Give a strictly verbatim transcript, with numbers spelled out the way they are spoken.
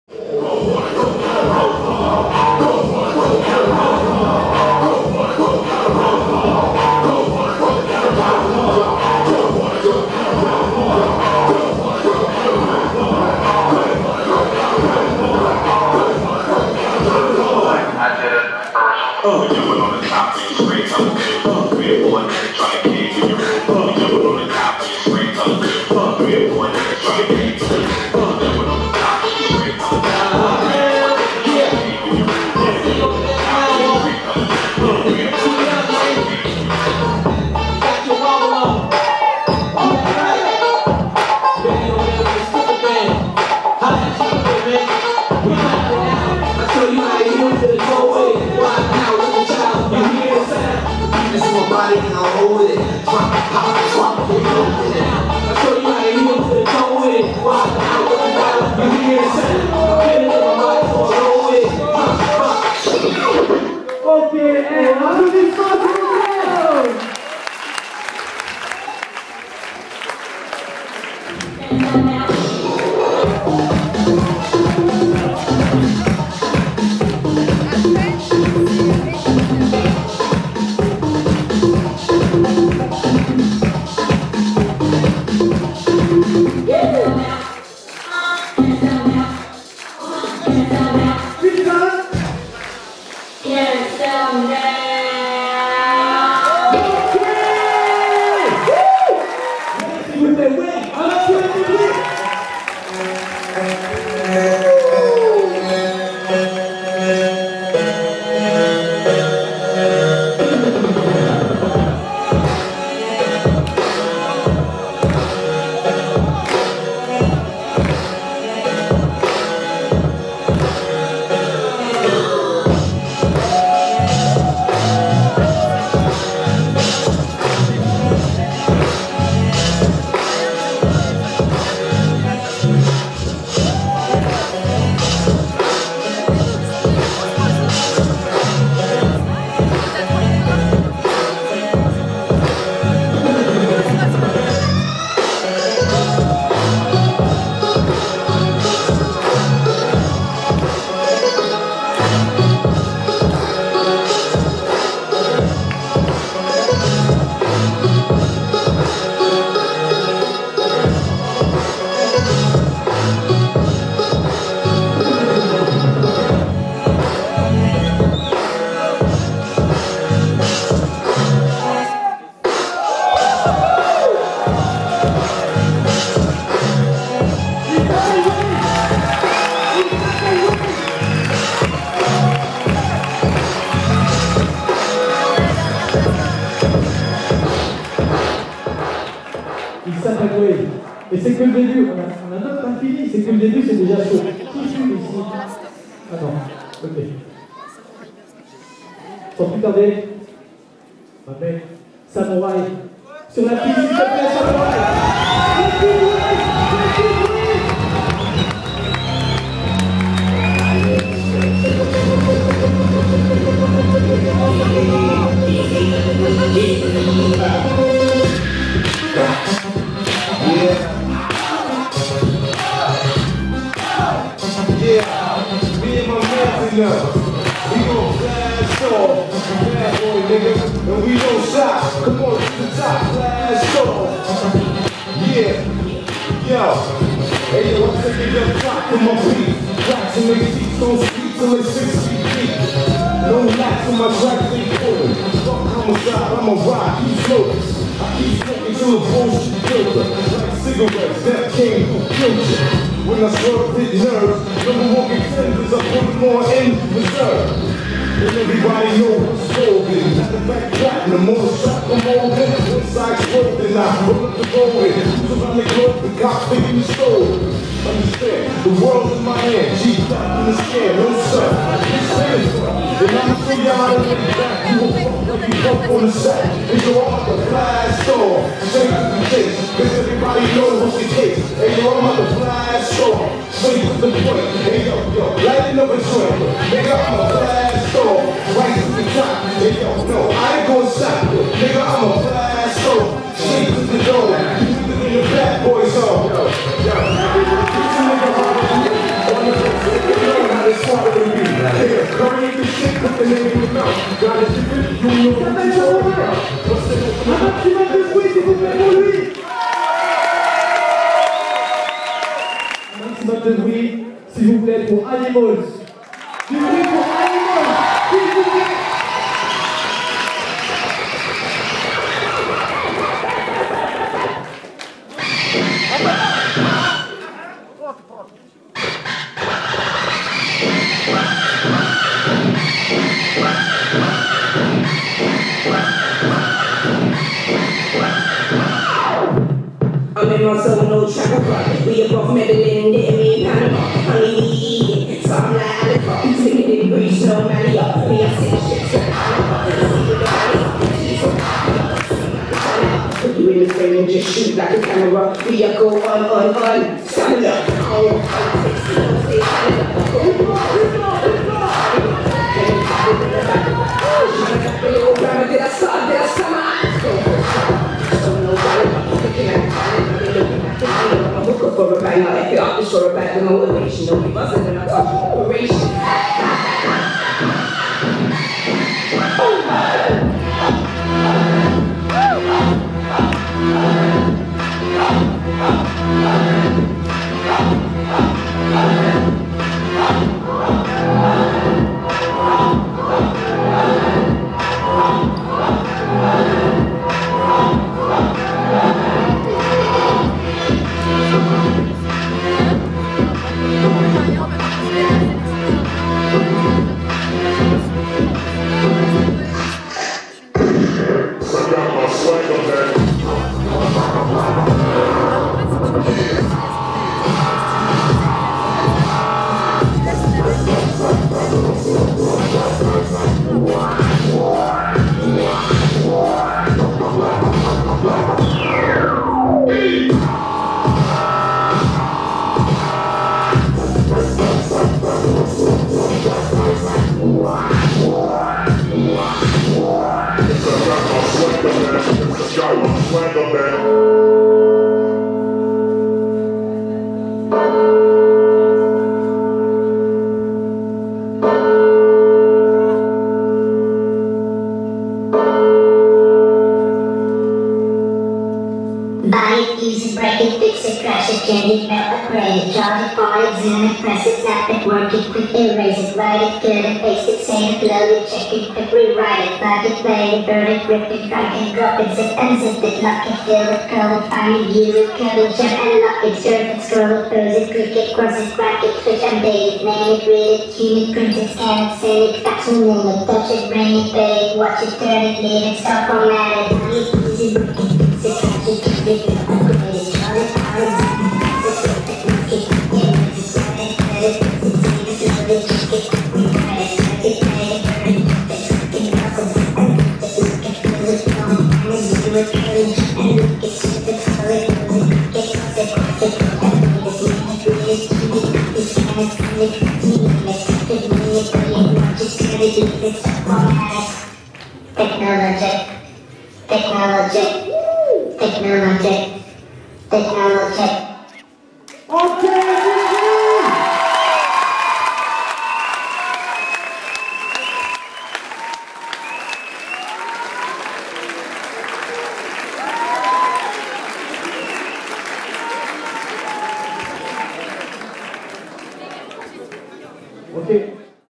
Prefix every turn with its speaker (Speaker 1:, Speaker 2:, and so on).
Speaker 1: Et c'est que le début, on a, on a notre pas fini, c'est que le début, c'est déjà chaud. Qui fume ici? Ah non, ok. Sans plus tarder, ma mec, Samouraï, sur la piste, s'il te plaît, Samouraï!
Speaker 2: We gon' blast off, bad boy niggas, and we don't stop. Come on to the top, blast off. Yeah, yo, hey yo, I'm taking your clock from my feet. Racks and make seats on street till it's six feet deep. No lacks on my tracks, they pulling. Fuck homicide, I'm a ride, keep floating. I keep smoking till the bullshit filter. Like cigarettes, that came who killed you. When I swerve, hit nerves, number one contenders, I put more in reserve. And everybody knows what's golden. Not the back platinum, on the shot from Morgan. Inside swerving, I roll up the road. Who's around the globe, the cops thinking you stole. Understand, the world's in my hand. G-Dot in the scan, no sir. It's safe. And I'm gonna show y'all how to get back. You will fuck like you fuck on the sack. And you're on the blast off. Straight to the case, cause everybody knows what's the case. And you're on the blast off. Straight to the point. Hey yo, yo, lighting up a joint. Nigga, I'm a blast off. Right to the top. Hey yo, no, I ain't gonna stop. Nigga, I'm a blast off. Straight to the door. You can the bad boys on. Yo, yo.
Speaker 3: so no trapper. We above Medellin, didn't mean Panama. Honey, we eat it, so I'm like Alica. Singing in Greece, no money up. Me, I sing shit straight Put you in the frame and just shoot like a camera. We are go on, on, on. Stand up. Oh, I'm sixty, don't stay Did I start? Did I start? So no doubt, looking at it, looking at it, I'm looking for a banger. If you're up, it's sure about the motivation. Don't be buzzing and I touch operation.
Speaker 4: Buy it, use it, break it, fix it, crash it, change it, melt, upgrade it, charge it, point it, zoom it, press it, snap it, work it, quick erase it, write it, cut it, paste it, save it, load it, check it, quick rewrite it, plug it, play it, burn it, rip it, drag it, drop it, zip and zip it, lock it, fill it, curl it, find it, view it, cut it, jump and lock it, surf it, scroll it, pose it, click it, cross it, crack it, switch, update it, name it, read it, tune it, print it, scan it, send it, fax it, name it, touch it, bring it, pay it, watch it, turn it, leave it, stop, format it, buy it, use it, break it, fix it, crash it, click it, upgrade it, charge it, power it, zip it, zip it, lock it, yeah, it's it, cut it, cut it, fix it, save it, load it, check it, rewrite it, check it, play it, burn it, fix it, click it, cross it, zip and zip it, lock it, fill it, fill it, find it, view it, cut it, and look it, zip it, scroll it, pose it, click it, cross it, cross it, upgrade it, name it, read it, tune it, copy it, scan it, send it, email it, check it, bring it, play it, watch it, turn it, leave it, stop, format it. Technology, technology, technology, technology.
Speaker 1: Okay, Okay.